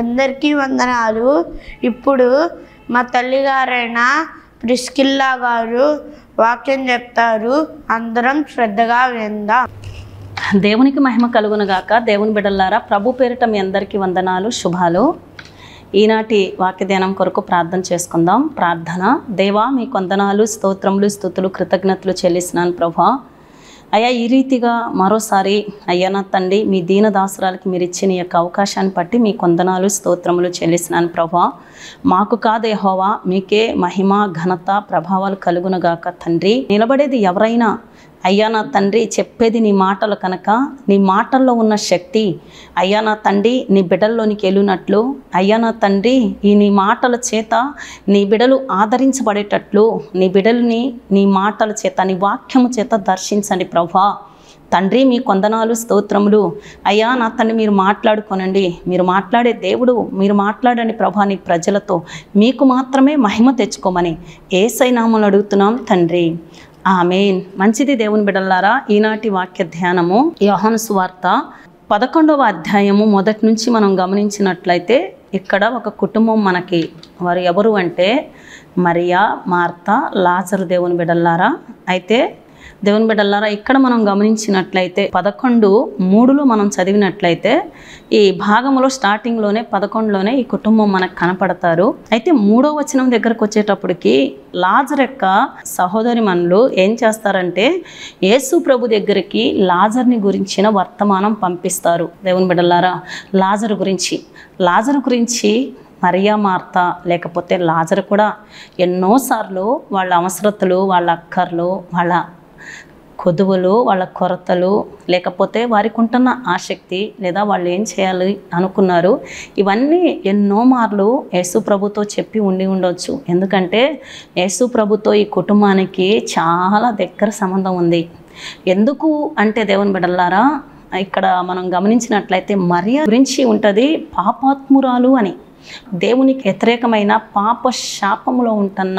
అందరికీ వందనాలు. ఇప్పుడు మా తల్లిగారైన ప్రిస్కిల్లా గారు వాక్యం చెప్తారు. అందరం శ్రద్ధగా విందాం. దేవునికి మహిమ కలుగునుగాక. దేవుని బిడ్డలారా, ప్రభు పేరిట మీ అందరికీ వందనాలు, శుభాలు. ఈనాటి వాక్య ధ్యానం కొరకు ప్రార్థన చేసుకుందాం. ప్రార్థన. దేవా, మీకు వందనాలు, స్తోత్రములు, స్తుతులు, కృతజ్ఞతలు చెల్లిస్తున్నాను ప్రభా. అయ్యా, ఈ రీతిగా మరోసారి అయ్యా నా తండ్రి, మీ దీనదాసురాలకి మీరు ఇచ్చిన యొక్క అవకాశాన్ని బట్టి మీ వందనాలు, స్తోత్రములు చెల్లిస్తున్నాను ప్రభా. మాకు కాదు యెహోవా, మీకే మహిమ, ఘనత, ప్రభావాలు కలుగునుగాక తండ్రి. నిలబడేది ఎవరైనా అయ్యా నా తండ్రి, చెప్పేది నీ మాటలు కనుక నీ మాటల్లో ఉన్న శక్తి అయ్యా నా తండ్రి నీ బిడ్డల్లోనికి వెళ్ళినట్లు అయ్యా నా తండ్రి, ఈ నీ మాటల చేత నీ బిడ్డలు ఆదరించబడేటట్లు నీ బిడ్డల్ని నీ మాటల చేత, నీ వాక్యము చేత దర్శించండి ప్రభా. తండ్రి, మీ వందనాలు, స్తోత్రములు. అయ్యా నా తండ్రి, మీరు మాట్లాడుకోనండి. మీరు మాట్లాడే దేవుడు, మీరు మాట్లాడండి ప్రభా. నీ ప్రజలతో మీకు మాత్రమే మహిమ తెచ్చుకోమని యేసయ్య నామములో అడుగుతున్నాం తండ్రి, ఆమేన్. మంచిది దేవుని బిడ్డలారా, ఈనాటి వాక్య ధ్యానము యోహాను సువార్త 11వ అధ్యాయము మొదటి నుంచి మనం గమనించినట్లయితే ఇక్కడ ఒక కుటుంబం మనకి, వారు ఎవరు అంటే మరియా, మార్తా, లాజరు. దేవుని బిడ్డలారా, అయితే దేవుని బిడ్డలారా, ఇక్కడ మనం గమనించినట్లయితే 11:3 మనం చదివినట్లయితే ఈ భాగంలో స్టార్టింగ్లోనే 11లోనే ఈ కుటుంబం మనకు కనపడతారు. అయితే 3వ వచనం దగ్గరకు వచ్చేటప్పటికి లాజర్ యొక్క సహోదరి మనులు ఏం చేస్తారంటే యేసు ప్రభు దగ్గరికి లాజర్ని గురించిన వర్తమానం పంపిస్తారు. దేవుని బిడ్డలారా, లాజరు గురించి మరియా, మార్తా లేకపోతే లాజరు కూడా ఎన్నోసార్లు వాళ్ళ అవసరతలు, వాళ్ళ అక్కర్లు, వాళ్ళ కొదువులు, వాళ్ళ కొరతలు, లేకపోతే వారికి ఉంటున్న ఆసక్తి, లేదా వాళ్ళు ఏం చేయాలి అనుకున్నారు, ఇవన్నీ ఎన్నో మార్లు యేసు ప్రభుతో చెప్పి ఉండొచ్చు. ఎందుకంటే యేసు ప్రభుతో ఈ కుటుంబానికి చాలా దగ్గర సంబంధం ఉంది. ఎందుకు అంటే దేవుని బిడ్డలారా, ఇక్కడ మనం గమనించినట్లయితే మరియా గురించి ఉంటుంది పాపాత్మురాలు అని. దేవునికి వ్యతిరేకమైన పాప శాపములో ఉంటున్న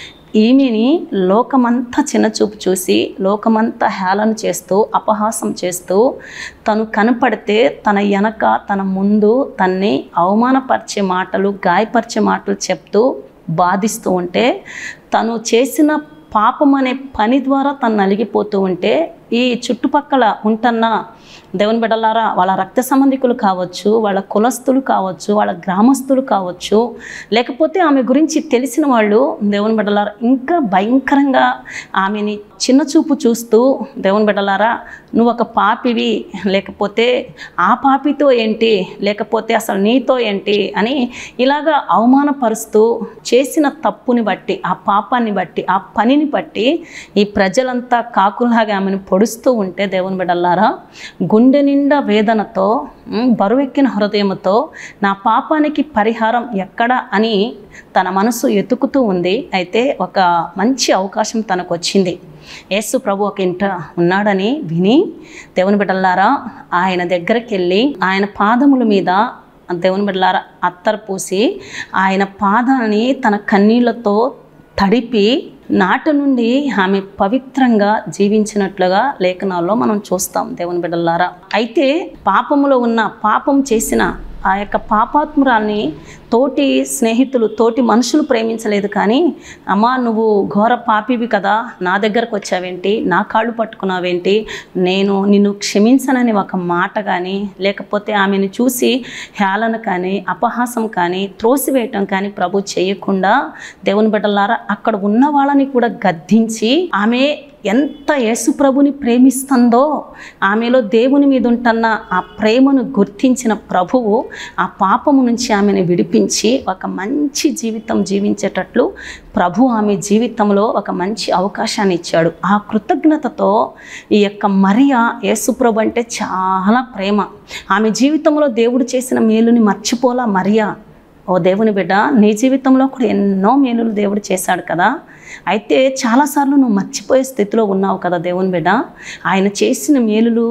ఈమెని లోకమంతా చిన్నచూపు చూసి, లోకమంతా హేళన చేస్తూ, అపహాసం చేస్తూ, తను కనపడితే తన వెనక, తన ముందు తన్ని అవమానపరిచే మాటలు, గాయపరిచే మాటలు చెప్తూ బాధిస్తూ ఉంటే, తను చేసిన పాపం అనే పని ద్వారా తను నలిగిపోతూ ఉంటే, ఈ చుట్టుపక్కల ఉంటున్న దేవుని బిడ్డలారా, వాళ్ళ రక్త సంబంధికులు కావచ్చు, వాళ్ళ కులస్తులు కావచ్చు, వాళ్ళ గ్రామస్తులు కావచ్చు, లేకపోతే ఆమె గురించి తెలిసిన వాళ్ళు దేవుని బిడ్డలారా ఇంకా భయంకరంగా ఆమెని చిన్నచూపు చూస్తూ, దేవుని బిడ్డలారా నువ్వు ఒక పాపివి, లేకపోతే ఆ పాపితో ఏంటి, లేకపోతే అసలు నీతో ఏంటి అని ఇలాగా అవమానపరుస్తూ, చేసిన తప్పుని బట్టి, ఆ పాపాన్ని బట్టి, ఆ పనిని బట్టి ఈ ప్రజలంతా కాకులాగా ఆమెను పొడుస్తూ ఉంటే దేవుని బిడ్డలారా, గుండె నిండా వేదనతో, బరువెక్కిన హృదయంతో నా పాపానికి పరిహారం ఎక్కడ అని తన మనసు ఎతుకుతూ ఉంది. అయితే ఒక మంచి అవకాశం తనకు వచ్చింది. యేసు ప్రభు ఒక ఇంట ఉన్నాడని విని దేవుని బిడ్డలారా ఆయన దగ్గరికి వెళ్ళి ఆయన పాదముల మీద దేవుని బిడ్డలారా అత్తరు పూసి ఆయన పాదాన్ని తన కన్నీళ్లతో తడిపి నాటి నుండి ఆమె పవిత్రంగా జీవించినట్లుగా లేఖనాల్లో మనం చూస్తాం దేవుని బిడ్డలారా. అయితే పాపములో ఉన్న, పాపం చేసిన ఆ యొక్క పాపాత్మురాల్ని తోటి స్నేహితులు, తోటి మనుషులు ప్రేమించలేదు. కానీ అమ్మా, నువ్వు ఘోర పాపివి కదా, నా దగ్గరకు వచ్చావేంటి, నా కాళ్ళు పట్టుకున్నావేంటి, నేను నిన్ను క్షమించనని ఒక మాట కానీ, లేకపోతే ఆమెను చూసి హేళన కానీ, అపహాసం కానీ, త్రోసివేయటం కానీ ప్రభు చేయకుండా దేవుని బిడ్డలారా అక్కడ ఉన్న వాళ్ళని కూడా గద్దించి, ఆమె ఎంత యేసు ప్రభుని ప్రేమిస్తుందో, ఆమెలో దేవుని మీద ఉంటున్న ఆ ప్రేమను గుర్తించిన ప్రభువు ఆ పాపము నుంచి ఆమెను విడిపించి ఒక మంచి జీవితం జీవించేటట్లు ప్రభు ఆమె జీవితంలో ఒక మంచి అవకాశాన్ని ఇచ్చాడు. ఆ కృతజ్ఞతతో ఈ యొక్క మరియా యేసు ప్రభు అంటే చాలా ప్రేమ. ఆమె జీవితంలో దేవుడు చేసిన మేలుని మర్చిపోలా మరియా. ఓ దేవుని బిడ్డ, నీ జీవితంలో కూడా ఎన్నో మేలులు దేవుడు చేశాడు కదా. అయితే చాలాసార్లు నువ్వు మర్చిపోయే స్థితిలో ఉన్నావు కదా దేవుని బిడ్డ. ఆయన చేసిన మేలులు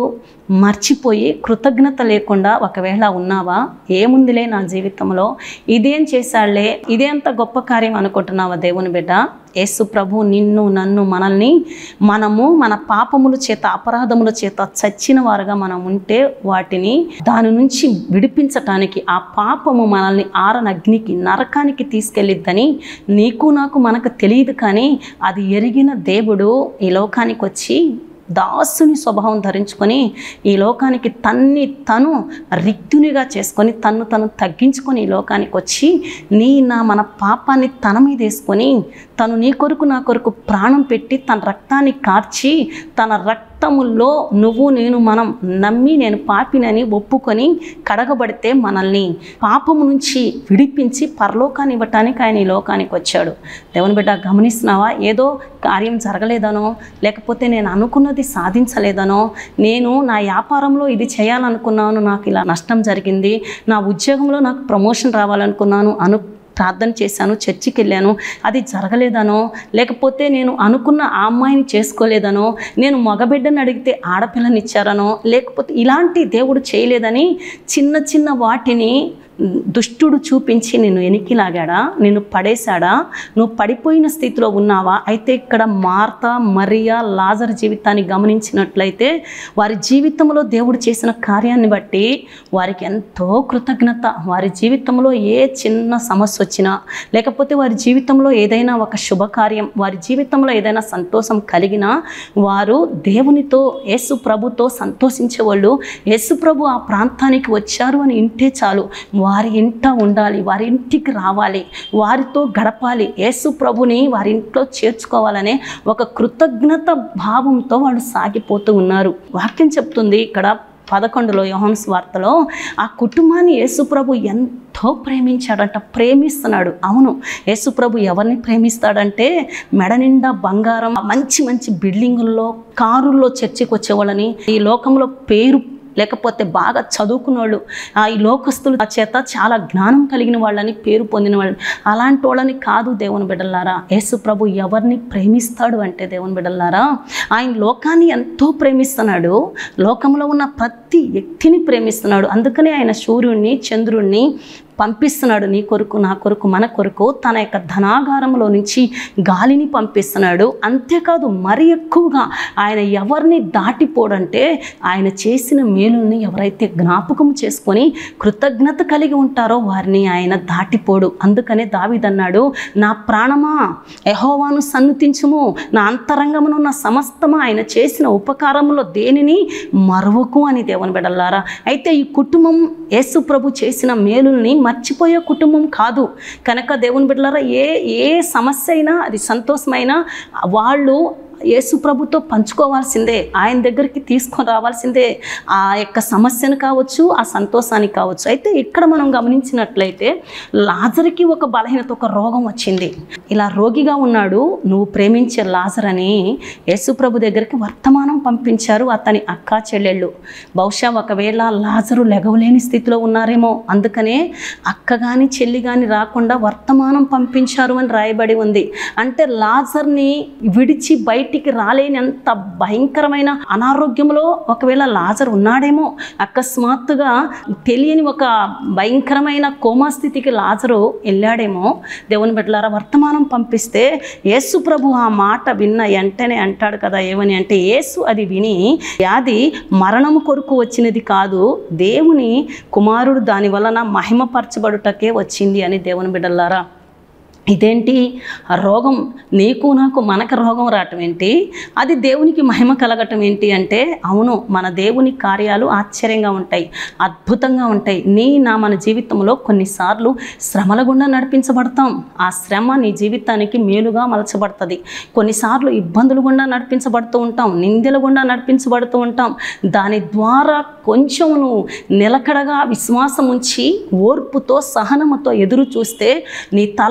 మర్చిపోయి కృతజ్ఞత లేకుండా ఒకవేళ ఉన్నావా? ఏముందిలే నా జీవితంలో, ఇదేం చేశాళ్లే, ఇదే అంత గొప్ప కార్యం అనుకుంటున్నావా దేవుని బిడ్డ? యేసు ప్రభు నిన్ను నన్ను మనము మన పాపముల చేత అపరాధముల చేత చచ్చిన వారుగా మనం ఉంటే వాటిని దాని నుంచి విడిపించటానికి ఆ పాపము మనల్ని ఆరనగ్నికి నరకానికి తీసుకెళ్ళిద్దని నీకు నాకు మనకు తెలియదు. కానీ అది ఎరిగిన దేవుడు ఈ లోకానికి వచ్చి దాసుని స్వభావం ధరించుకొని ఈ లోకానికి తను రిక్తునిగా చేసుకొని తను తగ్గించుకొని ఈ లోకానికి వచ్చి మన పాపాన్ని తన మీద వేసుకొని తను నీ కొరకు నా కొరకు ప్రాణం పెట్టి తన రక్తాన్ని కార్చి తన రక్తములో నువ్వు నేను మనం నమ్మి నేను పాపినని ఒప్పుకొని కడగబడితే మనల్ని పాపము నుంచి విడిపించి పరలోకాన్ని ఇవ్వటానికి ఆయన ఈ లోకానికి వచ్చాడు. దేవుని బిడ్డ గమనిస్తున్నావా? ఏదో కార్యం జరగలేదనో, లేకపోతే నేను అనుకున్నది సాధించలేదనో, నేను నా వ్యాపారంలో ఇది చేయాలనుకున్నాను, నాకు ఇలా నష్టం జరిగింది, నా ఉద్యోగంలో నాకు ప్రమోషన్ రావాలనుకున్నాను, ప్రార్థన చేశాను, చర్చికి వెళ్ళాను, అది జరగలేదనో, లేకపోతే నేను అనుకున్న ఆ అమ్మాయిని చేసుకోలేదనో, నేను మగబిడ్డని అడిగితే ఆడపిల్లని ఇచ్చారనో, లేకపోతే ఇలాంటి దేవుడు చేయలేదని చిన్న వాటిని దుష్టుడు చూపించి నిన్ను ఎనికిలాగాడా, నిన్ను పడేశాడా, నువ్వు పడిపోయిన స్థితిలో ఉన్నావా? అయితే ఇక్కడ మార్తా, మరియా, లాజరు జీవితాన్ని గమనించినట్లయితే వారి జీవితంలో దేవుడు చేసిన కార్యాన్ని బట్టి వారికి ఎంతో కృతజ్ఞత. వారి జీవితంలో ఏ చిన్న సమస్య వచ్చినా, లేకపోతే వారి జీవితంలో ఏదైనా ఒక శుభకార్యం, వారి జీవితంలో ఏదైనా సంతోషం కలిగినా వారు దేవునితో యేసు ప్రభుతో సంతోషించేవాళ్ళు. యేసు ప్రభు ఆ ప్రాంతానికి వచ్చారు అని ఇంటే చాలు, వారి ఇంట ఉండాలి, వారి ఇంటికి రావాలి, వారితో గడపాలి, యేసు ప్రభుని వారి ఇంట్లో చేర్చుకోవాలనే ఒక కృతజ్ఞత భావంతో వాళ్ళు సాగిపోతూ ఉన్నారు. వాక్యం చెప్తుంది ఇక్కడ 11లో యోహాను సువార్తలో ఆ కుటుంబాన్ని యేసు ప్రభు ఎంతో ప్రేమించాడంట, ప్రేమిస్తున్నాడు. అవును, యేసు ప్రభు ఎవరిని ప్రేమిస్తాడంటే మెడ నిండా బంగారం, మంచి బిల్డింగుల్లో, కారుల్లో చర్చికి వచ్చేవాళ్ళని, ఈ లోకంలో పేరు లేకపోతే బాగా చదువుకున్న వాళ్ళు, ఈ లోకస్తుల చేత చాలా జ్ఞానం కలిగిన వాళ్ళని, పేరు పొందిన వాళ్ళని, అలాంటి వాళ్ళని కాదు దేవుని బిడ్డలారా. యేసు ప్రభు ఎవరిని ప్రేమిస్తాడు అంటే దేవుని బిడ్డలారా, ఆయన లోకాన్ని ఎంతో ప్రేమిస్తున్నాడు, లోకంలో ఉన్న ప్రతి వ్యక్తిని ప్రేమిస్తున్నాడు. అందుకనే ఆయన సూర్యుడిని, చంద్రుడిని పంపిస్తున్నాడు నీ కొరకు, నా కొరకు, మన కొరకు. తన యొక్క ధనాగారంలో నుంచి గాలిని పంపిస్తున్నాడు. అంతేకాదు మరి ఎక్కువగా ఆయన ఎవరిని దాటిపోడంటే ఆయన చేసిన మేలుల్ని ఎవరైతే జ్ఞాపకం చేసుకొని కృతజ్ఞత కలిగి ఉంటారో వారిని ఆయన దాటిపోడు. అందుకనే దావీదన్నాడు, నా ప్రాణమా యెహోవాను సన్నుతించుము, నా అంతరంగమును నా సమస్తమా ఆయన చేసిన ఉపకారములో దేనిని మరువకు అని దేవుని బిడ్డలారా. అయితే ఈ కుటుంబం యేసు ప్రభు చేసిన మేలుల్ని మర్చిపోయే కుటుంబం కాదు కనుక దేవుని బిడ్డలారా, ఏ సమస్య అయినా అది సంతోషమైనా వాళ్ళు యేసు ప్రభుతో పంచుకోవాల్సిందే, ఆయన దగ్గరికి తీసుకొని రావాల్సిందే, ఆ యొక్క సమస్యను కావచ్చు, ఆ సంతోషానికి కావచ్చు. అయితే ఇక్కడ మనం గమనించినట్లయితే లాజరుకి ఒక బలహీనత, ఒక రోగం వచ్చింది. ఇలా రోగిగా ఉన్నాడు, నువ్వు ప్రేమించే లాజర్ అని యేసు ప్రభు దగ్గరికి వర్తమానం పంపించారు అతని అక్కా చెల్లెళ్ళు. బహుశా ఒకవేళ లాజరు లెగవలేని స్థితిలో ఉన్నారేమో, అందుకనే అక్క కానీ చెల్లి కానీ రాకుండా వర్తమానం పంపించారు అని రాయబడి ఉంది. అంటే లాజర్ని విడిచి బయటికి రాలేనంత భయంకరమైన అనారోగ్యంలో ఒకవేళ లాజర్ ఉన్నాడేమో, అకస్మాత్తుగా తెలియని ఒక భయంకరమైన కోమా స్థితికి లాజరు వెళ్ళాడేమో. దేవుని బిడ్డలారా, వర్తమానం పంపిస్తే యేసు ప్రభు ఆ మాట విన్న వెంటనే అంటాడు కదా, ఏమని అంటే, యేసు అది విని వ్యాధి మరణము కొరకు వచ్చినది కాదు, దేవుని కుమారుడు దాని వలన మహిమపరచబడుటకే వచ్చింది అని. దేవుని బిడ్డలారా, ఇదేంటి ఆ రోగం, నీకు నాకు మనకు రోగం రావటం ఏంటి, అది దేవునికి మహిమ కలగటం ఏంటి అంటే, అవును, మన దేవుని కార్యాలు ఆశ్చర్యంగా ఉంటాయి, అద్భుతంగా ఉంటాయి. మన జీవితంలో కొన్నిసార్లు శ్రమల గుండా నడిపించబడతాం, ఆ శ్రమ నీ జీవితానికి మేలుగా మలచబడుతుంది. కొన్నిసార్లు ఇబ్బందులు గుండా నడిపించబడుతూ ఉంటాం, నిందల గుండా నడిపించబడుతూ ఉంటాం. దాని ద్వారా కొంచెం నువ్వు నిలకడగా విశ్వాసం ఉంచి ఓర్పుతో సహనముతో ఎదురు చూస్తే నీ తల అక్కడ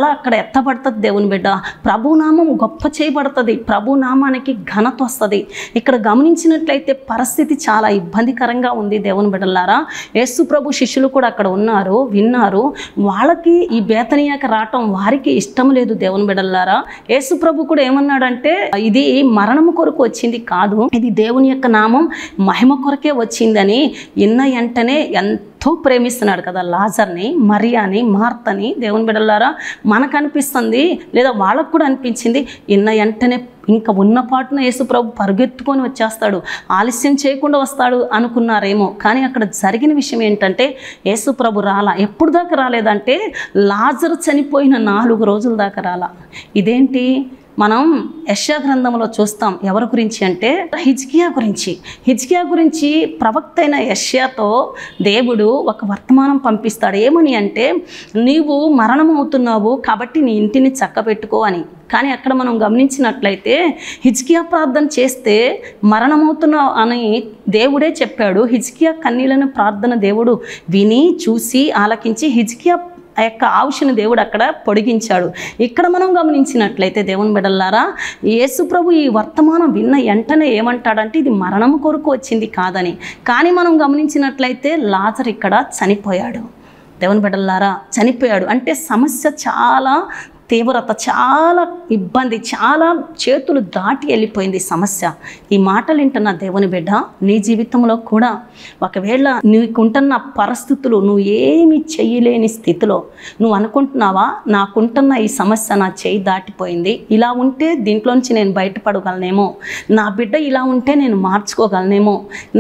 ఎత్తబడుతుంది దేవుని బిడ్డ. ప్రభునామం గొప్ప చేయబడుతుంది, ప్రభునామానికి ఘనత వస్తుంది. ఇక్కడ గమనించినట్లయితే పరిస్థితి చాలా ఇబ్బందికరంగా ఉంది దేవుని బిడ్డలారా. యేసు ప్రభు శిష్యులు కూడా అక్కడ ఉన్నారు, విన్నారు. వాళ్ళకి ఈ బేతనియాకి రావటం వారికి ఇష్టం లేదు దేవుని బిడ్డలారా. యేసు ప్రభు కూడా ఏమన్నాడంటే, ఇది మరణము కొరకు వచ్చింది కాదు, ఇది దేవుని యొక్క నామం మహిమ కొరకే వచ్చిందని ఇన్న వెంటనే ఎంతో ప్రేమిస్తున్నాడు కదా లాజర్ని, మరియాని, మార్తని. దేవుని బిడ్డలారా, మనకు అనిపిస్తుంది లేదా వాళ్ళకు కూడా అనిపించింది, ఇన్న వెంటనే ఇంకా ఉన్న పాటున యేసు ప్రభు పరుగెత్తుకొని వచ్చేస్తాడు, ఆలస్యం చేయకుండా వస్తాడు అనుకున్నారేమో. కానీ అక్కడ జరిగిన విషయం ఏంటంటే యేసు ప్రభు రాలా. ఎప్పుడు దాకా రాలేదంటే లాజరు చనిపోయిన 4 రోజుల దాకా రాలా. ఇదేంటి? మనం యెషయా గ్రంథంలో చూస్తాం. ఎవరి గురించి అంటే హిజ్కియా గురించి. హిజ్కియా గురించి ప్రవక్త అయిన యెషయాతో దేవుడు ఒక వర్తమానం పంపిస్తాడు. ఏమని అంటే, నీవు మరణం అవుతున్నావు కాబట్టి నీ ఇంటిని చక్కబెట్టుకో అని. కానీ అక్కడ మనం గమనించినట్లయితే హిజ్కియా ప్రార్థన చేస్తే మరణమవుతున్నావు అని దేవుడే చెప్పాడు. హిజ్కియా కన్నీళ్ళను ప్రార్థన దేవుడు విని చూసి ఆలకించి హిజ్కియా ఆ యొక్క ఆవుషను దేవుడు అక్కడ పొడిగించాడు. ఇక్కడ మనం గమనించినట్లయితే దేవుని బిడ్డలారా, యేసు ప్రభు ఈ వర్తమానం విన్న వెంటనే ఏమంటాడంటే ఇది మరణం కొరకు వచ్చింది కాదని. కానీ మనం గమనించినట్లయితే లాజరు ఇక్కడ చనిపోయాడు. దేవుని బిడ్డలారా, చనిపోయాడు అంటే సమస్య చాలా తీవ్రత, చాలా ఇబ్బంది, చాలా చేతులు దాటి వెళ్ళిపోయింది సమస్య. ఈ మాటలు వింటున్న దేవుని బిడ్డ, నీ జీవితంలో కూడా ఒకవేళ నీకుంటున్న పరిస్థితులు నువ్వు ఏమి చేయలేని స్థితిలో నువ్వు అనుకుంటున్నావా, నాకుంటున్న ఈ సమస్య నా చేయి దాటిపోయింది, ఇలా ఉంటే దీంట్లోంచి నేను బయటపడగలనేమో, నా బిడ్డ ఇలా ఉంటే నేను మార్చుకోగలనేమో,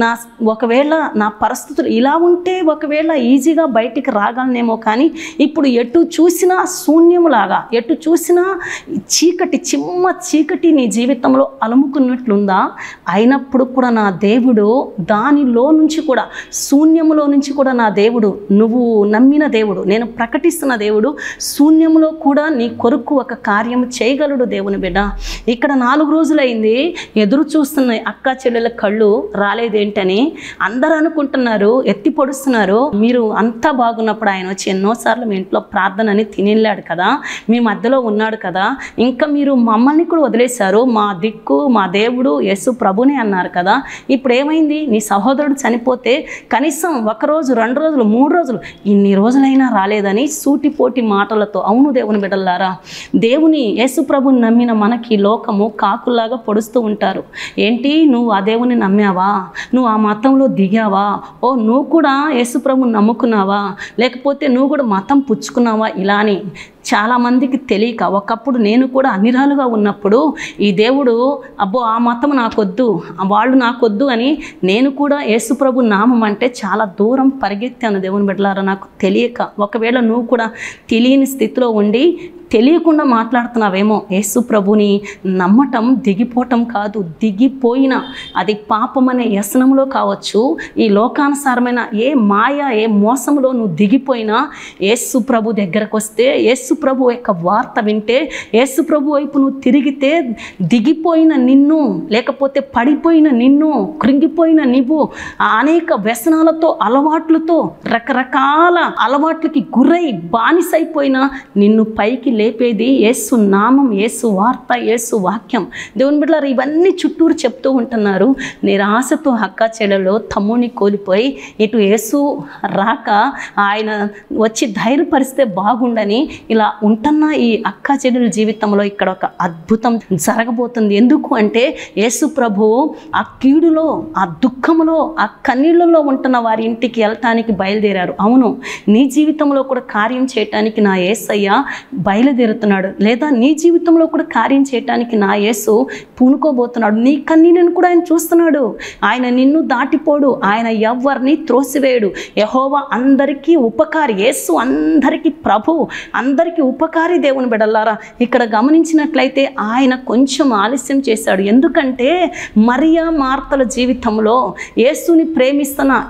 ఒకవేళ నా పరిస్థితులు ఇలా ఉంటే ఒకవేళ ఈజీగా బయటికి రాగలనేమో. కానీ ఇప్పుడు ఎటు చూసినా శూన్యములాగా, ఎటు చూసినా చీకటి, చిమ్మ చీకటి నీ జీవితంలో అలుముకున్నట్లుందా? అయినప్పుడు కూడా నా దేవుడు దానిలో నుంచి కూడా, శూన్యములో నుంచి కూడా నా దేవుడు, నువ్వు నమ్మిన దేవుడు, నేను ప్రకటిస్తున్న దేవుడు శూన్యములో కూడా నీ కొరకు ఒక కార్యం చేయగలడు దేవుని బిడ్డ. ఇక్కడ 4 రోజులైంది ఎదురు చూస్తున్నాయి అక్క చెల్లెల కళ్ళు రాలేదేంటని అందరూ అనుకుంటున్నారు, ఎత్తి పొడుస్తున్నారు. మీరు అంతా బాగున్నప్పుడు ఆయన వచ్చి ఎన్నోసార్లు మీ ఇంట్లో ప్రార్థన అని తినిళ్ళాడు కదా, మీ మధ్యలో ఉన్నాడు కదా, ఇంకా మీరు మమ్మల్ని కూడా వదిలేశారు, మా దిక్కు మా దేవుడు యేసు ప్రభునే అన్నారు కదా, ఇప్పుడు ఏమైంది? నీ సహోదరుడు చనిపోతే కనీసం 1 రోజు 2 రోజులు 3 రోజులు ఇన్ని రోజులైనా రాలేదని సూటిపోటి మాటలతో. అవును దేవుని బిడ్డలారా, దేవుని యేసు ప్రభుని నమ్మిన మనకి లోకము కాకుల్లాగా పొడుస్తూ ఉంటారు. ఏంటి, నువ్వు ఆ దేవుని నమ్మావా, నువ్వు ఆ మతంలో దిగావా, ఓ నువ్వు కూడా యేసు ప్రభుని నమ్ముకున్నావా, లేకపోతే నువ్వు కూడా మతం పుచ్చుకున్నావా, ఇలా అని చాలామందికి తెలియక, ఒకప్పుడు నేను కూడా అన్నిరాలుగా ఉన్నప్పుడు ఈ దేవుడు అబ్బో ఆ మతం నాకొద్దు, వాళ్ళు నాకొద్దు అని నేను కూడా యేసుప్రభు నామం అంటే చాలా దూరం పరిగెత్తాను దేవుని బిడ్డలారా, నాకు తెలియక. ఒకవేళ నువ్వు కూడా తెలియని స్థితిలో ఉండి తెలియకుండా మాట్లాడుతున్నావేమో. యేసు ప్రభుని నమ్మటం దిగిపోవటం కాదు, దిగిపోయిన అది పాపం అనే వ్యసనంలో కావచ్చు, ఈ లోకానుసారమైన ఏ మాయ ఏ మోసంలో నువ్వు దిగిపోయినా యేసు ప్రభు దగ్గరకు వస్తే, యేసు ప్రభు యొక్క వార్త వింటే, యేసు ప్రభు వైపు నువ్వు తిరిగితే దిగిపోయిన నిన్ను, లేకపోతే పడిపోయిన నిన్ను, కృంగిపోయిన నీవు అనేక వ్యసనాలతో అలవాట్లతో రకరకాల అలవాట్లకి గురై బానిసైపోయిన నిన్ను పైకి లేపేది యేసు నామం, యేసు వార్త, యేసు వాక్యం. దేవుని బిడ్డలారా, ఇవన్నీ చుట్టూరు చెప్తూ ఉంటున్నారు. నిరాశతో అక్క చెల్లెలు తమ్ముని కోల్పోయి ఇటు యేసు రాక ఆయన వచ్చి ధైర్యపరిస్తే బాగుండని ఇలా ఉంటున్న ఈ అక్క చెల్లెల జీవితంలో ఇక్కడ ఒక అద్భుతం జరగబోతుంది. ఎందుకు అంటే యేసు ప్రభు ఆ కీడులో, ఆ దుఃఖంలో, ఆ కన్నీళ్ళలో ఉంటున్న వారి ఇంటికి వెళ్ళటానికి బయలుదేరారు. అవును, నీ జీవితంలో కూడా కార్యం చేయటానికి నా యేసయ్య బయలుదేరుతున్నాడు, లేదా నీ జీవితంలో కూడా కార్యం చేయటానికి నా యేసు పూనుకోబోతున్నాడు. నీ కన్నీళ్ళను కూడా ఆయన చూస్తున్నాడు. ఆయన నిన్ను దాటిపోడు, ఆయన ఎవ్వరిని త్రోసివేయడు. యెహోవా అందరికీ ఉపకారి, యేసు అందరికీ ప్రభు, అందరికీ ఉపకారి. దేవుని బిడ్డలారా, ఇక్కడ గమనించినట్లయితే ఆయన కొంచెం ఆలస్యం చేశాడు. ఎందుకంటే మరియా మార్తల జీవితంలో యేసుని ప్రేమిస్తున్న ఎక్కువ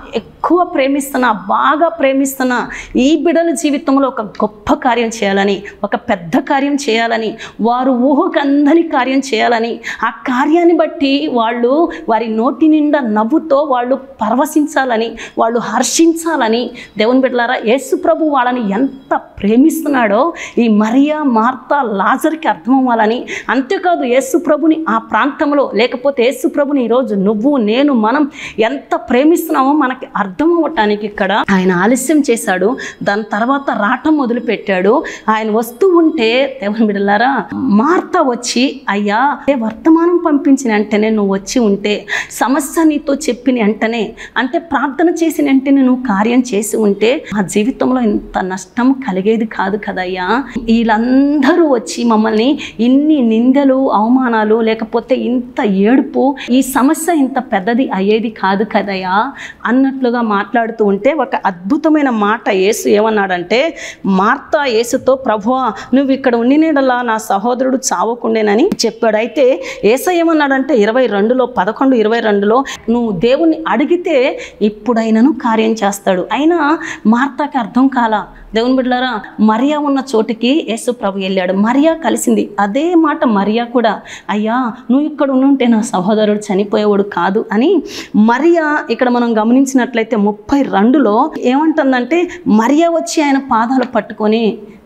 ఎక్కువ ప్రేమిస్తున్నా, బాగా ప్రేమిస్తున్నా, ఈ బిడ్డల జీవితంలో ఒక గొప్ప కార్యం చేయాలని, ఒక పెద్ద కార్యం చేయాలని, వారు ఊహకు అందని కార్యం చేయాలని, ఆ కార్యాన్ని బట్టి వాళ్ళు వారి నోటి నిండా నవ్వుతో వాళ్ళు పరవశించాలని, వాళ్ళు హర్షించాలని, దేవుని బిడ్డలారా యేసు ప్రభు వాళ్ళని ఎంత ప్రేమిస్తున్నాడో ఈ మరియా, మార్తా, లాజరుకి అర్థం అవ్వాలని. అంతేకాదు యేసు ప్రభుని ఆ ప్రాంతంలో, లేకపోతే యేసు ప్రభుని ఈరోజు నువ్వు, నేను, మనం ఎంత ప్రేమిస్తున్నామో మనకి అర్థం అవ్వటానికి ఇక్కడ ఆయన ఆలస్యం చేశాడు. దాని తర్వాత రావటం మొదలు పెట్టాడు. ఆయన వస్తూ ఉంటే దేవుని బిడ్డలారా మార్తా వచ్చి, అయ్యా వర్తమానం పంపించిన వెంటనే నువ్వు వచ్చి ఉంటే, సమస్య నీతో చెప్పిన వెంటనే, అంటే ప్రార్థన చేసిన వెంటనే నువ్వు కార్యం చేసి ఉంటే ఆ జీవితంలో ఇంత నష్టం కలిగేది కాదు కదయ్యా. వీళ్ళందరూ వచ్చి మమ్మల్ని ఇన్ని నిందలు, అవమానాలు, లేకపోతే ఇంత ఏడుపు, ఈ సమస్య ఇంత పెద్దది అయ్యేది కాదు కదయ్యా అన్నట్లుగా మాట్లాడుతూ ఉంటే ఒక అద్భుతమైన మాట యేసు ఏమన్నాడంటే, మార్తా యేసుతో, ప్రభువా నువ్వు ఇక్కడ ఉండినేడలా నా సహోదరుడు చావకుండేనని చెప్పాడు. అయితే యేసయ్య ఏమన్నాడంటే 11:22లో నువ్వు దేవుణ్ణి అడిగితే ఇప్పుడైనను కార్యం చేస్తాడు. అయినా మార్తాకి అర్థం కాలా. దేవుని బిడ్డలారా మరియా ఉన్న చోటికి యేసు ప్రభు వెళ్ళాడు. మరియా కలిసింది. అదే మాట మరియా కూడా, అయ్యా నువ్వు ఇక్కడ ఉంటే నా సహోదరుడు చనిపోయేవాడు కాదు అని. మరియా ఇక్కడ మనం గమనించినట్లయితే 32లో ఏమంటుందంటే, మరియా వచ్చి ఆయన పాదాలు పట్టుకొని,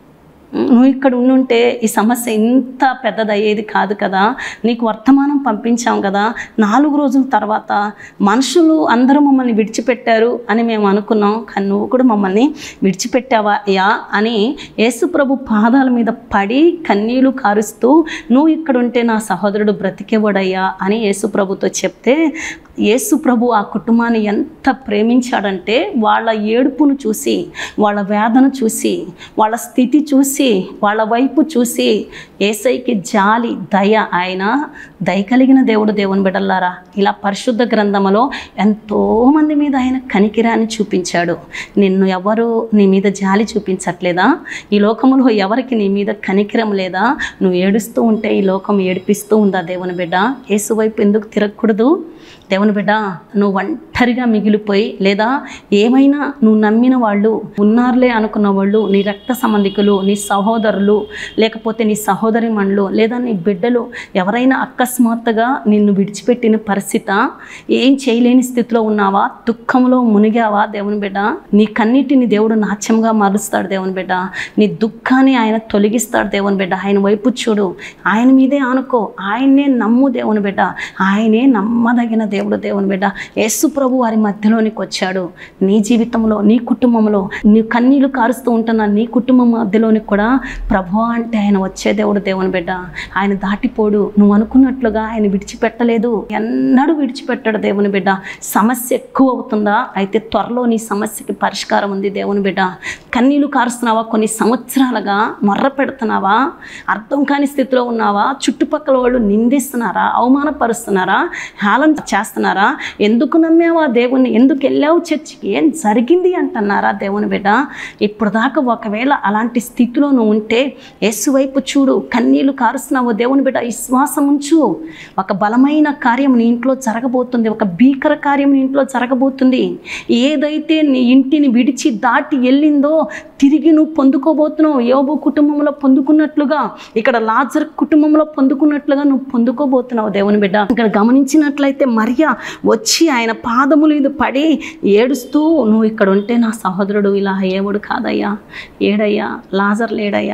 నువ్వు ఇక్కడ ఉండుంటే ఈ సమస్య ఇంత పెద్దదయ్యేది కాదు కదా, నీకు వర్తమానం పంపించాం కదా, 4 రోజుల తర్వాత మనుషులు అందరూ మమ్మల్ని విడిచిపెట్టారు అని మేము అనుకున్నాం, కానీ నువ్వు కూడా మమ్మల్ని విడిచిపెట్టావా అయ్యా అని యేసు ప్రభు పాదాల మీద పడి కన్నీళ్లు కారుస్తూ, నువ్వు ఇక్కడ ఉంటే నా సహోదరుడు బ్రతికేవాడయ్యా అని యేసు ప్రభుతో చెప్తే, యేసు ప్రభు ఆ కుటుంబాన్ని ఎంత ప్రేమించాడంటే వాళ్ళ ఏడుపును చూసి, వాళ్ళ వేదన చూసి, వాళ్ళ స్థితి చూసి, వాళ్ళ వైపు చూసి యేసయ్యకి జాలి, దయ, ఆయన దయ కలిగిన దేవుడు. దేవుని బిడ్డలారా ఇలా పరిశుద్ధ గ్రంథములో ఎంతోమంది మీద ఆయన కనికిరాన్ని చూపించాడు. నిన్ను ఎవరు నీ మీద జాలి చూపించట్లేదా? ఈ లోకములో ఎవరికి నీ మీద కనికిరం లేదా? నువ్వు ఏడుస్తూ ఉంటే ఈ లోకం ఏడిపిస్తూ ఉందా? దేవుని బిడ్డ యేసు వైపు ఎందుకు తిరగకూడదు? దేవుని బిడ్డ నువ్వు ఒంటరిగా మిగిలిపోయి, లేదా ఏమైనా నువ్వు నమ్మిన వాళ్ళు ఉన్నారులే అనుకున్న వాళ్ళు, నీ రక్త సంబంధికులు, నీ సహోదరులు, లేకపోతే నీ సహోదరిమణులు, లేదా నీ బిడ్డలు ఎవరైనా అకస్మాత్తుగా నిన్ను విడిచిపెట్టిన పరిస్థితి, ఏం చేయలేని స్థితిలో ఉన్నావా? దుఃఖంలో మునిగావా? దేవుని బిడ్డ నీ కన్నిటిని దేవుడు నాట్యంగా మారుస్తాడు. దేవుని బిడ్డ నీ దుఃఖాన్ని ఆయన తొలగిస్తాడు. దేవుని బిడ్డ ఆయన వైపు చూడు, ఆయన మీదే ఆనుకో, ఆయన్నే నమ్ము. దేవుని బిడ్డ ఆయనే నమ్మదగిన దేవుడు. దేవుని బిడ్డ యేసు ప్రభు వారి మధ్యలోనికి వచ్చాడు. నీ జీవితంలో, నీ కుటుంబంలో, నీ కన్నీళ్లు కారుస్తూ ఉంటున్న నీ కుటుంబం మధ్యలోనికి కూడా ప్రభువా అంటే ఆయన వచ్చే దేవుడు. దేవుని బిడ్డ ఆయన దాటిపోడు. నువ్వు అనుకున్నట్లుగా ఆయన విడిచిపెట్టలేదు, ఎన్నడూ విడిచిపెట్టాడు. దేవుని బిడ్డ సమస్య ఎక్కువ అవుతుందా? అయితే త్వరలో నీ సమస్యకి పరిష్కారం ఉంది. దేవుని బిడ్డ కన్నీళ్లు కారుస్తున్నావా? కొన్ని సంవత్సరాలుగా మొర్ర పెడుతున్నావా? అర్థం కాని స్థితిలో ఉన్నావా? చుట్టుపక్కల వాళ్ళు నిందిస్తున్నారా? అవమానపరుస్తున్నారా? హేళన చేస్తున్నారా? ఎందుకు నమ్మావా దేవుణ్ణి? ఎందుకు వెళ్ళావు చర్చికి? ఏం జరిగింది అంటున్నారా? దేవుని బిడ్డ ఇప్పుడు దాకా ఒకవేళ అలాంటి స్థితిలో నువ్వు ఉంటే యేసు వైపు చూడు. కన్నీళ్లు కారుస్తున్నావు దేవుని బిడ్డ, విశ్వాసం ఉంచు. ఒక బలమైన కార్యం నీ ఇంట్లో జరగబోతుంది. ఒక భీకర కార్యం నీ ఇంట్లో జరగబోతుంది. ఏదైతే నీ ఇంటిని విడిచి దాటి వెళ్ళిందో తిరిగి నువ్వు పొందుకోబోతున్నావు. యోబు కుటుంబంలో పొందుకున్నట్లుగా, ఇక్కడ లాజరు కుటుంబంలో పొందుకున్నట్లుగా నువ్వు పొందుకోబోతున్నావు. దేవుని బిడ్డ ఇక్కడ గమనించినట్లయితే మరియా వచ్చి ఆయన పాదముల మీద పడి ఏడుస్తూ, నువ్వు ఇక్కడ ఉంటే నా సహోదరుడు ఇలా అయ్యేవాడు కాదయ్యా, ఏడయ్యా, లాజరు లేడయ్యా,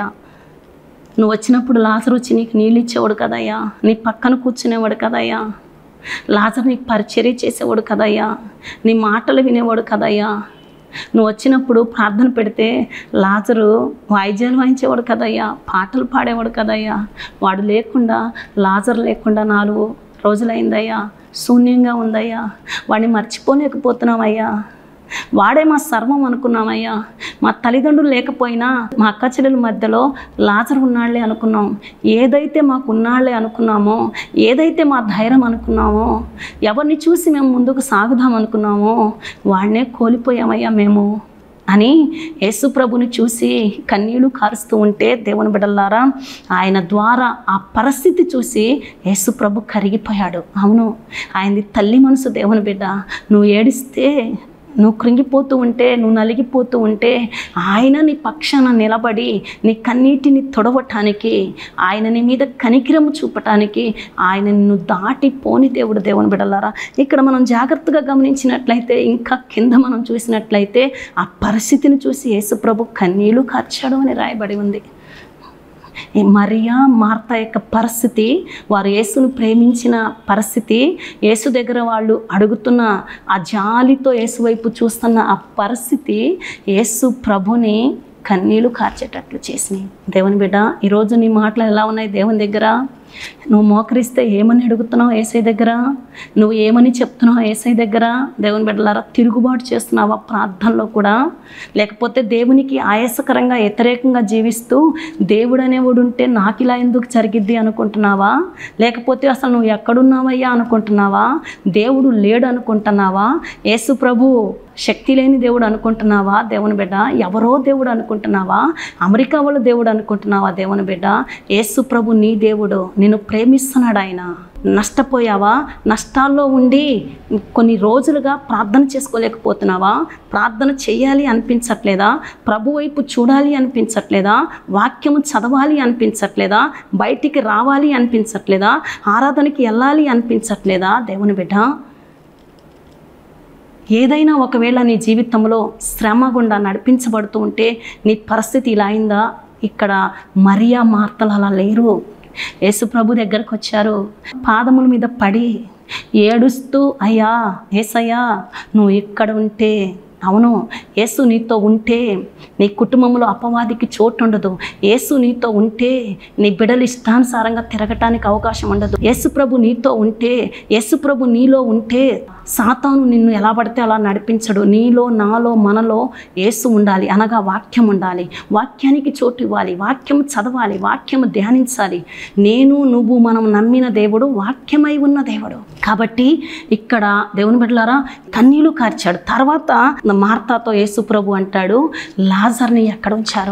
నువ్వు వచ్చినప్పుడు లాజరు వచ్చి నీకు నీళ్ళు ఇచ్చేవాడు కదయ్యా, నీ పక్కన కూర్చునేవాడు కదయ్యా, లాజరు నీకు పరిచర్య చేసేవాడు కదయ్యా, నీ మాటలు వినేవాడు కదయ్యా, నువ్వు వచ్చినప్పుడు ప్రార్థన పెడితే లాజరు వాయిద్యాలు వాయించేవాడు కదయ్యా, పాటలు పాడేవాడు కదయ్యా, వాడు లేకుండా, లాజరు లేకుండా 4 రోజులైందయ్యా, శూన్యంగా ఉందయ్యా, వాడిని మర్చిపోలేకపోతున్నామయ్యా, వాడే మా సర్వం అనుకున్నామయ్యా, మా తల్లిదండ్రులు లేకపోయినా మా అక్క చెల్లెల మధ్యలో లాజరు ఉన్నాళ్లే అనుకున్నాం, ఏదైతే మాకు ఉన్నాళ్లే అనుకున్నామో, ఏదైతే మా ధైర్యం అనుకున్నామో, ఎవరిని చూసి మేము ముందుకు సాగుదాం అనుకున్నామో వాడినే కోల్పోయామయ్యా మేము అని యేసు ప్రభుని చూసి కన్నీళ్లు కారుస్తూ ఉంటే, దేవుని బిడ్డలారా ఆయన ద్వారా ఆ పరిస్థితి చూసి యేసు ప్రభు కరిగిపోయాడు. అవును, ఆయనది తల్లి మనసు. దేవుని బిడ్డ నువ్వు ఏడిస్తే నువ్వు కృంగిపోతూ ఉంటే, నువ్వు నలిగిపోతూ ఉంటే ఆయన నీ పక్షాన నిలబడి నీ కన్నీటిని తొడవటానికి, ఆయన నీ మీద కనికిరము చూపటానికి ఆయన నిన్ను దాటిపోని దేవుడు. దేవుని బిడ్డలారా, ఇక్కడ మనం జాగ్రత్తగా గమనించినట్లయితే, ఇంకా కింద మనం చూసినట్లయితే ఆ పరిస్థితిని చూసి యేసు ప్రభు కన్నీళ్లు కార్చాడు అని రాయబడి ఉంది. మరియా మార్త యొక్క పరిస్థితి, వారు యేసును ప్రేమించిన పరిస్థితి, యేసు దగ్గర వాళ్ళు అడుగుతున్న ఆ జాలితో యేసు వైపు చూస్తున్న ఆ పరిస్థితి యేసు ప్రభుని కన్నీళ్లు కార్చేటట్లు చేసినాయి. దేవుని బిడ్డ, ఈరోజు నీ మాటలు ఎలా ఉన్నాయి దేవుని దగ్గర? నువ్వు మోకరిస్తే ఏమని అడుగుతున్నావు యేసయ్య దగ్గర? నువ్వు ఏమని చెప్తున్నావు యేసయ్య దగ్గర? దేవుని బిడ్డలారా, తిరుగుబాటు చేస్తున్నావా ప్రార్థనలో కూడా? లేకపోతే దేవునికి ఆయాసకరంగా వ్యతిరేకంగా జీవిస్తూ దేవుడు అనేవాడు ఉంటే నాకు ఇలా ఎందుకు జరిగిద్ది అనుకుంటున్నావా? లేకపోతే అసలు నువ్వు ఎక్కడున్నావయ్యా అనుకుంటున్నావా? దేవుడు లేడు అనుకుంటున్నావా? యేసు ప్రభు శక్తి లేని దేవుడు అనుకుంటున్నావా? దేవుని బిడ్డ, ఎవరో దేవుడు అనుకుంటున్నావా? అమెరికా వాళ్ళ దేవుడు అనుకుంటున్నావా? దేవుని బిడ్డ, యేసు ప్రభు నీ దేవుడు, నిన్ను ప్రేమిస్తున్నాడు ఆయన. నష్టపోయావా? నష్టాల్లో ఉండి కొన్ని రోజులుగా ప్రార్థన చేసుకోలేకపోతున్నావా? ప్రార్థన చేయాలి అనిపించట్లేదా? ప్రభు వైపు చూడాలి అనిపించట్లేదా? వాక్యము చదవాలి అనిపించట్లేదా? బయటికి రావాలి అనిపించట్లేదా? ఆరాధనకి వెళ్ళాలి అనిపించట్లేదా? దేవుని బిడ్డ, ఏదైనా ఒకవేళ నీ జీవితంలో శ్రమ గుండా నడిపించబడుతూ ఉంటే నీ పరిస్థితి ఇలా అయిందా? ఇక్కడ మరియా మార్తలు అలా లేరు. యేసు ప్రభు దగ్గరకు వచ్చారు, పాదముల మీద పడి ఏడుస్తూ, అయ్యా యేసయ్యా నువ్వు ఇక్కడ ఉంటే, అవును యేసు నీతో ఉంటే నీ కుటుంబంలో అపవాదికి చోటు ఉండదు. యేసు నీతో ఉంటే నీ బిడ్డలు ఇష్టానుసారంగా తిరగటానికి అవకాశం ఉండదు. యేసు ప్రభు నీతో ఉంటే, యేసు ప్రభు నీలో ఉంటే సాతాను నిన్ను ఎలా పడితే అలా నడిపించడు. నీలో, నాలో, మనలో యేసు ఉండాలి, అనగా వాక్యం ఉండాలి. వాక్యానికి చోటు ఇవ్వాలి, వాక్యం చదవాలి, వాక్యం ధ్యానించాలి. నేను, నువ్వు, మనం నమ్మిన దేవుడు వాక్యమై ఉన్న దేవుడు. కాబట్టి ఇక్కడ దేవుని బిడ్డలారా కన్నీళ్లు కార్చాడు. తర్వాత మార్తాతో యేసు ప్రభు అంటాడు, లాజర్ని ఎక్కడ ఉంచారు?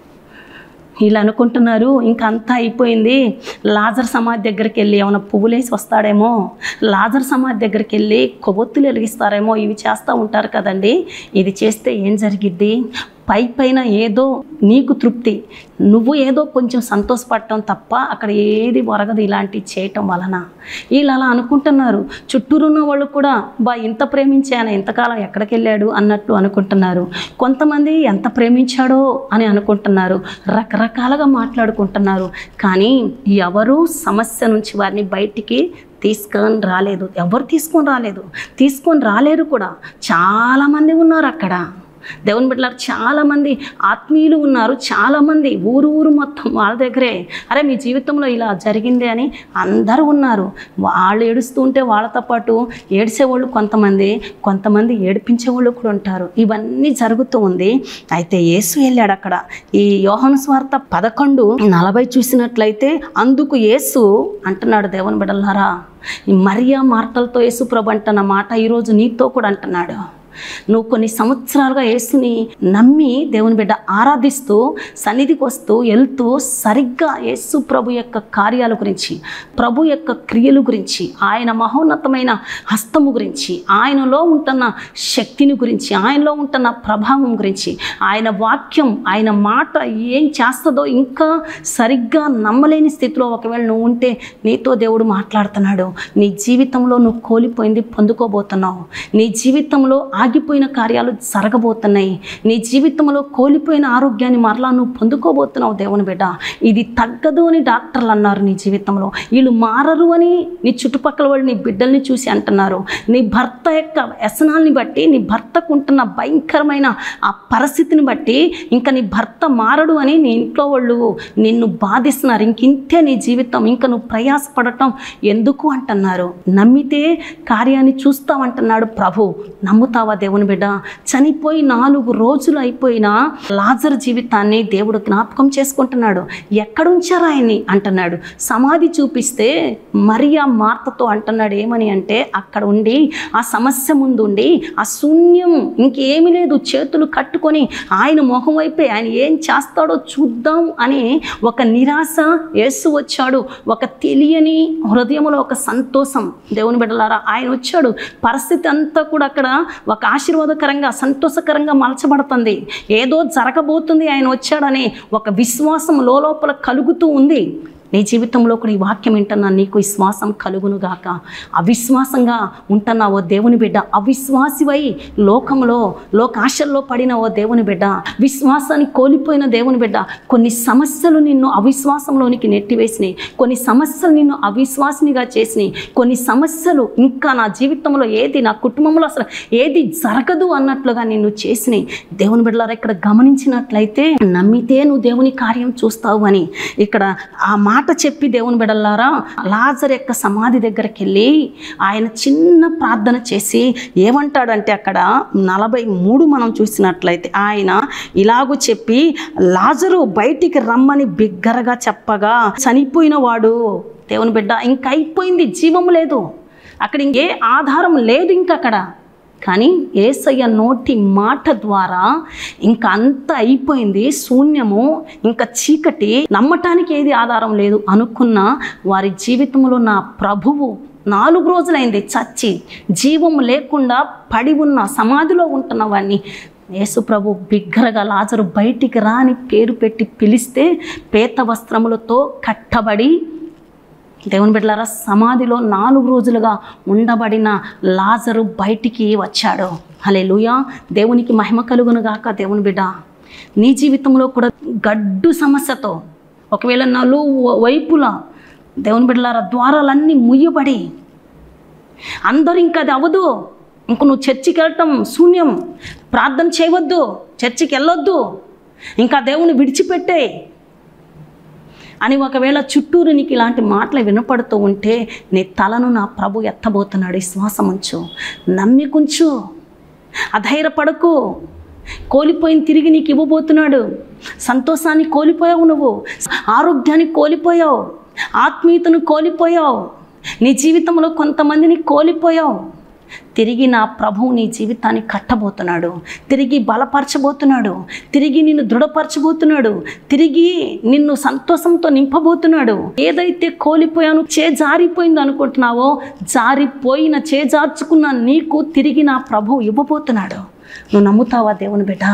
వీళ్ళు అనుకుంటున్నారు ఇంకా అంతా అయిపోయింది, లాజర్ సమాధి దగ్గరికి వెళ్ళి ఏమైనా పువ్వులేసి వస్తాడేమో, లాజర్ సమాధి దగ్గరికి వెళ్ళి కొవ్వొత్తులు వెలిగిస్తారేమో, ఇవి చేస్తూ ఉంటారు కదండి. ఇది చేస్తే ఏం జరిగిద్ది? పైన ఏదో నీకు తృప్తి, నువ్వు ఏదో కొంచెం సంతోషపడటం తప్ప అక్కడ ఏది ఒరగదు ఇలాంటివి చేయటం వలన. వీళ్ళు అలా అనుకుంటున్నారు. చుట్టూరున్న వాళ్ళు కూడా ఇంత ప్రేమించాను, ఇంతకాలం ఎక్కడికి వెళ్ళాడు అన్నట్టు అనుకుంటున్నారు. కొంతమంది ఎంత ప్రేమించాడో అని అనుకుంటున్నారు, రకరకాలుగా మాట్లాడుకుంటున్నారు. కానీ ఎవరు సమస్య నుంచి వారిని బయటికి తీసుకొని రాలేదు. ఎవరు తీసుకొని రాలేరు కూడా. చాలామంది ఉన్నారు అక్కడ. దేవుని బిడ్డలారా, చాలామంది ఆత్మీయులు ఉన్నారు. చాలామంది ఊరు మొత్తం వాళ్ళ దగ్గరే, అరే మీ జీవితంలో ఇలా జరిగింది అని అందరూ ఉన్నారు. వాళ్ళు ఏడుస్తూ ఉంటే వాళ్ళతో పాటు ఏడ్చేవాళ్ళు కొంతమంది ఏడిపించేవాళ్ళు కూడా ఉంటారు. ఇవన్నీ జరుగుతూ ఉంది. అయితే యేసు వెళ్ళాడు అక్కడ. ఈ యోహాను సువార్త 11:40 చూసినట్లయితే, అందుకు యేసు అంటున్నాడు, దేవుని బిడ్డలారా, ఈ మరియా మార్తలతో యేసు ప్రభు అంటున్న మాట ఈరోజు నీతో కూడా అంటున్నాడు. నువ్వు కొన్ని సంవత్సరాలుగా యేసుని నమ్మి దేవుని బిడ్డ ఆరాధిస్తూ సన్నిధికి వస్తూ వెళ్తూ సరిగ్గా యేసు ప్రభు యొక్క కార్యాల గురించి, ప్రభు యొక్క క్రియల గురించి, ఆయన మహోన్నతమైన హస్తము గురించి, ఆయనలో ఉంటున్న శక్తిని గురించి, ఆయనలో ఉంటున్న ప్రభావం గురించి, ఆయన వాక్యం, ఆయన మాట ఏం చేస్తుందో ఇంకా సరిగ్గా నమ్మలేని స్థితిలో ఒకవేళ నువ్వు ఉంటే నీతో దేవుడు మాట్లాడుతున్నాడు. నీ జీవితంలో నువ్వు కోల్పోయింది పొందుకోబోతున్నావు. నీ జీవితంలో ఆగిపోయిన కార్యాలు జరగబోతున్నాయి. నీ జీవితంలో కోల్పోయిన ఆరోగ్యాన్ని మరలా నువ్వు పొందుకోబోతున్నావు. దేవుని బిడ్డ, ఇది తగ్గదు అని డాక్టర్లు అన్నారు. నీ జీవితంలో వీళ్ళు మారరు అని నీ చుట్టుపక్కల వాళ్ళు నీ బిడ్డల్ని చూసి అంటున్నారు. నీ భర్త యొక్క వ్యసనాల్ని బట్టి, నీ భర్తకు ఉంటున్న భయంకరమైన ఆ పరిస్థితిని బట్టి ఇంకా నీ భర్త మారడు అని నీ ఇంట్లో వాళ్ళు నిన్ను బాధిస్తున్నారు. ఇంతే నీ జీవితం, ఇంకా నువ్వు ప్రయాసపడటం ఎందుకు అంటున్నారు. నమ్మితే కార్యాన్ని చూస్తావంటున్నాడు ప్రభు. నమ్ముతావా దేవుని బిడ్డ? చనిపోయి 4 రోజులు అయిపోయినా లాజర్ జీవితాన్ని దేవుడు జ్ఞాపకం చేసుకుంటున్నాడు. ఎక్కడుంచారు ఆయన్ని అంటున్నాడు. సమాధి చూపిస్తే మరియా మార్తతో అంటున్నాడు ఏమని అంటే, అక్కడ ఉండి ఆ సమస్య ముందుండి ఆ శూన్యం, ఇంకేమీ లేదు, చేతులు కట్టుకొని ఆయన మొహం వైపే ఆయన ఏం చేస్తాడో చూద్దాం అని ఒక నిరాశ. యేసు వచ్చాడు, ఒక తెలియని హృదయంలో ఒక సంతోషం. దేవుని బిడ్డలారా, ఆయన వచ్చాడు. పరిస్థితి అంతా కూడా అక్కడ ఒక ఒక ఆశీర్వాదకరంగా సంతోషకరంగా మలచబడుతుంది. ఏదో జరగబోతుంది ఆయన వచ్చాడనే ఒక విశ్వాసం లోపల కలుగుతూ ఉంది. నీ జీవితంలో కూడా ఈ వాక్యం వింటున్నా, నీకు విశ్వాసం కలుగునుగాక. అవిశ్వాసంగా ఉంటున్నా ఓ దేవుని బిడ్డ, అవిశ్వాసివై లోకంలో లోకాశల్లో పడిన ఓ దేవుని బిడ్డ, విశ్వాసాన్ని కోల్పోయిన దేవుని బిడ్డ, కొన్ని సమస్యలు నిన్ను అవిశ్వాసంలోనికి నెట్టివేసినాయి, కొన్ని సమస్యలు నిన్ను అవిశ్వాసినిగా చేసినాయి, కొన్ని సమస్యలు ఇంకా నా జీవితంలో ఏది, నా కుటుంబంలో అసలు ఏది జరగదు అన్నట్లుగా నిన్ను చేసినాయి. దేవుని బిడ్డలారా, ఇక్కడ గమనించినట్లయితే నమ్మితే నువ్వు దేవుని కార్యం చూస్తావు అని ఇక్కడ ఆ మాట చెప్పి దేవుని బిడ్డలారా, లాజరు యొక్క సమాధి దగ్గరికి వెళ్ళి ఆయన చిన్న ప్రార్థన చేసి ఏమంటాడంటే, అక్కడ 43 మనం చూసినట్లయితే ఆయన ఇలాగూ చెప్పి, లాజరు బయటికి రమ్మని బిగ్గరగా చెప్పగా చనిపోయిన వాడు, దేవుని బిడ్డ ఇంక అయిపోయింది, జీవం లేదు, అక్కడ ఇంకే ఆధారం లేదు ఇంకక్కడ. కానీ యేసయ్య నోటి మాట ద్వారా ఇంకా అంత అయిపోయింది, శూన్యము, ఇంకా చీకటి, నమ్మటానికి ఏది ఆధారం లేదు అనుకున్న వారి జీవితంలో నా ప్రభువు 4 రోజులైంది చచ్చి, జీవం లేకుండా పడి ఉన్న సమాధిలో ఉంటున్న వాడిని యేసు ప్రభు బిగ్గరగా లాజరు బయటికి రా అని పేరు పెట్టి పిలిస్తే పేత వస్త్రములతో కట్టబడి దేవుని బిడ్డలారా సమాధిలో 4 రోజులుగా ఉండబడిన లాజరు బయటికి వచ్చాడు. హల్లెలూయా, దేవునికి మహిమ కలుగునుగాక. దేవుని బిడ్డ, నీ జీవితంలో కూడా గడ్డు సమస్యతో ఒకవేళ 4 వైపులా దేవుని బిడ్డలారా ద్వారాలన్నీ ముయ్యబడి అందరూ ఇంకా అది అవ్వదు, ఇంక నువ్వు చర్చికి వెళ్ళటం శూన్యం, ప్రార్థన చేయవద్దు, చర్చికి వెళ్ళొద్దు, ఇంకా దేవుని విడిచిపెట్టే అని ఒకవేళ చుట్టూరు నీకు ఇలాంటి మాటలు వినపడుతూ ఉంటే నీ తలను నా ప్రభు ఎత్తబోతున్నాడు. విశ్వాసం ఉంచు, నమ్మికుంచు, అధైర్యపడకు. కోల్పోయిన తిరిగి నీకు ఇవ్వబోతున్నాడు. సంతోషాన్ని కోల్పోయావు, నువ్వు ఆరోగ్యాన్ని కోల్పోయావు, ఆత్మీయతను కోల్పోయావు, నీ జీవితంలో కొంతమందిని కోల్పోయావు. తిరిగి నా ప్రభువు నీ జీవితాన్ని కట్టబోతున్నాడు, తిరిగి బలపరచబోతున్నాడు, తిరిగి నిన్ను దృఢపరచబోతున్నాడు, తిరిగి నిన్ను సంతోషంతో నింపబోతున్నాడు. ఏదైతే కోల్పోయాను, జారిపోయింది అనుకుంటున్నావో, జారిపోయిన చేజార్చుకున్న నీకు తిరిగి నా ప్రభువు ఇవ్వబోతున్నాడు. నువ్వు నమ్ముతావా దేవుని బిడ్డ?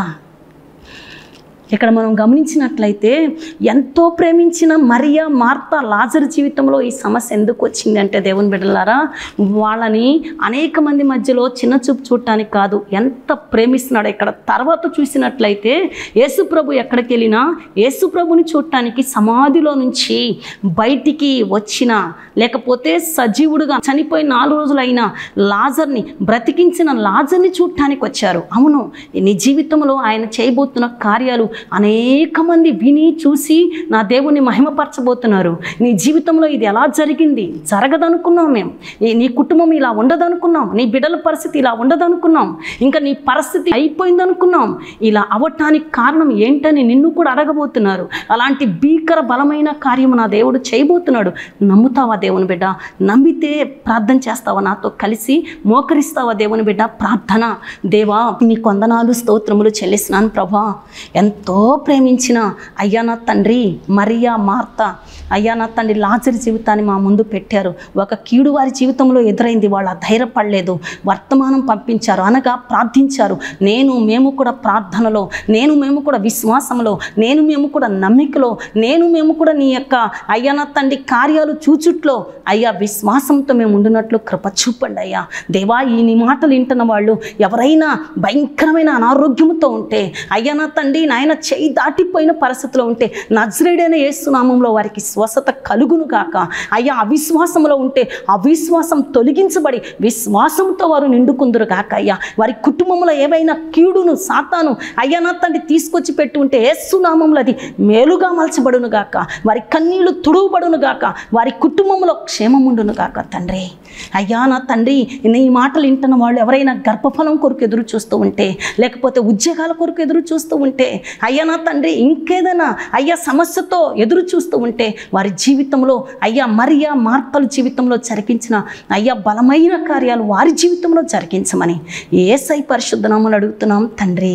ఇక్కడ మనం గమనించినట్లయితే ఎంతో ప్రేమించిన మరియా, మార్తా, లాజరు జీవితంలో ఈ సమస్య ఎందుకు వచ్చిందంటే దేవుని బిడ్డలారా, వాళ్ళని అనేక మంది మధ్యలో చిన్న చూపు చూడటానికి కాదు, ఎంత ప్రేమిస్తున్నాడో ఇక్కడ తర్వాత చూసినట్లయితే యేసు ప్రభు ఎక్కడికి వెళ్ళినా యేసు ప్రభుని చూడటానికి సమాధిలో నుంచి బయటికి వచ్చిన, లేకపోతే సజీవుడుగా చనిపోయి 4 రోజులైన లాజర్ని, బ్రతికించిన లాజర్ని చూడటానికి వచ్చారు. అవును, నీ జీవితంలో ఆయన చేయబోతున్న కార్యాలు అనేక మంది విని చూసి నా దేవుని మహిమపరచబోతున్నారు. నీ జీవితంలో ఇది ఎలా జరిగింది, జరగదనుకున్నాం మేము, నీ కుటుంబం ఇలా ఉండదనుకున్నాం, నీ బిడ్డల పరిస్థితి ఇలా ఉండదనుకున్నాం, ఇంకా నీ పరిస్థితి అయిపోయిందనుకున్నాం, ఇలా అవ్వటానికి కారణం ఏంటని నిన్ను కూడా అడగబోతున్నారు. అలాంటి భీకర బలమైన కార్యము నా దేవుడు చేయబోతున్నాడు. నమ్ముతావా దేవుని బిడ్డ? నమ్మితే ప్రార్థన చేస్తావా? నాతో కలిసి మోకరిస్తావా దేవుని బిడ్డ? ప్రార్థన. దేవా నీ వందనాలు స్తోత్రములు చెల్లిస్తున్నాను ప్రభా. ఎంతో ప్రేమించిన అయ్యా నా తండ్రి, మరియా, మార్తా, అయ్యా నా తండ్రి లాజరు జీవితాన్ని మా ముందు పెట్టారు. ఒక కీడు వారి జీవితంలో ఎదురైంది, వాళ్ళు ధైర్యపడలేదు, వర్తమానం పంపించారు, అనగా ప్రార్థించారు. మేము కూడా ప్రార్థనలో, మేము కూడా విశ్వాసంలో, మేము కూడా నమ్మికలో, మేము కూడా నీ యొక్క అయ్యా నా తండ్రి కార్యాలు చూచుట్లో అయ్యా విశ్వాసంతో మేము ఉండినట్లు కృప చూపండి అయ్యా. దేవా ఈ నీ మాటలు వింటున్న వాళ్ళు ఎవరైనా భయంకరమైన అనారోగ్యంతో ఉంటే, అయ్యా నా తండ్రి నాయన చేయి దాటిపోయిన పరిస్థితిలో ఉంటే నజరేయుడైన యేసు నామములో వారికి స్వస్థత కలుగును గాక. అయ్యా అవిశ్వాసంలో ఉంటే అవిశ్వాసం తొలగించబడి విశ్వాసంతో వారు నిండుకుందురు గాక. అయ్యా వారి కుటుంబంలో ఏవైనా కీడును సాతాను అయ్యా నా తండ్రి తీసుకొచ్చి పెట్టి ఉంటే యేసు నామములో అది మేలుగా మలచబడును గాక. వారి కన్నీళ్లు తుడువబడును గాక. వారి కుటుంబంలో క్షేమముండును గాక తండ్రి. అయ్యా నా తండ్రి నీ మాటలు వింటున్న వాళ్ళు ఎవరైనా గర్భఫలం కొరకు ఎదురు చూస్తూ ఉంటే, లేకపోతే ఉద్యోగాల కొరకు ఎదురు చూస్తూ ఉంటే, అయ్యా నా తండ్రి ఇంకేదైనా అయ్యా సమస్యతో ఎదురు చూస్తూ ఉంటే వారి జీవితంలో అయ్యా మరియా, మార్తల జీవితంలో జరిగించిన అయ్యా బలమైన కార్యాలు వారి జీవితంలో జరిగించమని యేసయ్య పరిశుద్ధ నామములో అడుగుతున్నాం తండ్రి.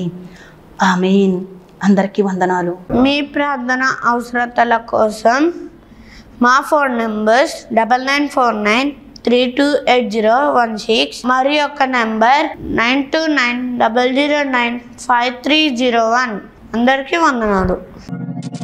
ఆమేన్. అందరికీ వందనాలు. మీ ప్రార్థన అవసరతల కోసం మా ఫోన్ నెంబర్స్ 9949 9282328016 మరి యొక్క నెంబర్ 9290095301. అందరికీ వందనాలు.